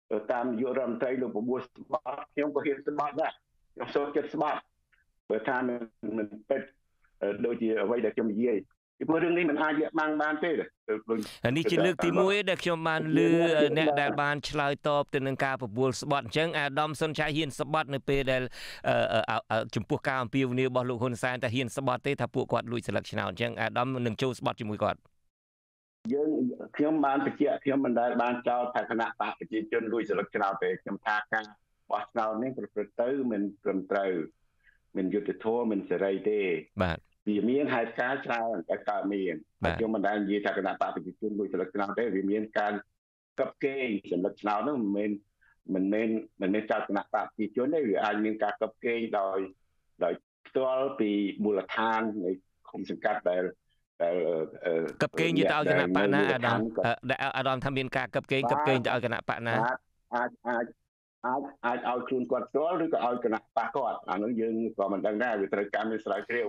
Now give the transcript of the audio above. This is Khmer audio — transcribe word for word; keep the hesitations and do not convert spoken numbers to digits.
តាមយុរដ្ឋមន្ត្រីលោកបបួលស្បត់ខ្ញុំក៏ហ៊ានស្បត់ដែរខ្ញុំសូមចិត្តស្បត់បើថាមិនពេតដូចជាអ្វីដែលខ្ញុំនិយាយពីព្រោះរឿងនេះមិនអាចលាក់បាំងបានទេនេះជាលើកទីមួយដែលខ្ញុំបានឮអ្នកដែលបានឆ្លើយតបទៅនឹងការបបួលស្បត់អញ្ចឹងអាដាមសុនឆៃហ៊ានស្បត់នៅពេលដែលចំពោះការអំពាវនាវរបស់លោកហ៊ុនសែនតែហ៊ានស្បត់ទេថាពួកគាត់លួចស្លឹកឆ្នោតអញ្ចឹងអាដាមនឹងចូលស្បត់ជាមួយគាត់យើងខ្ញុំបានបញ្ជាក់ខ្ញុំមិនដែលបានចោទថាគណៈបកប្រជាជនលួចស្លឹកឆ្នោតទេខ្ញុំថាការបោះឆ្នោតនេះប្រព្រឹត្តទៅមិនត្រឹមត្រូវមិនយុត្តិធម៌មិនសេរីទេបាទវាមានហេតុការណ៍ច្រើនតែកើតមានខ្ញុំមិនដែលនិយាយថាគណៈបកប្រជាជនលួចស្លឹកឆ្នោតទេវាមានការកឹបកេងស្លឹកឆ្នោតនោះមិនមែនមិនមែនមិនមែនចោទគណៈបកប្រជាជនទេវាអាចមានការកឹបកេងដោយដោយផ្ទាល់ពីមូលដ្ឋាននៃឃុំសង្កាត់ដែលតែកឹបកេងទៅឲ្យគណៈបកណាអាដាមដែលអាដាមថាមានការកឹបកេងកឹបកេងទៅឲ្យគណៈបកណាអាចអាចអាចអាចឲ្យខ្លួនគាត់ផ្ទាល់ឬក៏ឲ្យគណៈបកគាត់អានោះយើងក៏មិនដឹងដែរវាត្រូវការមានស្រាវជ្រាវ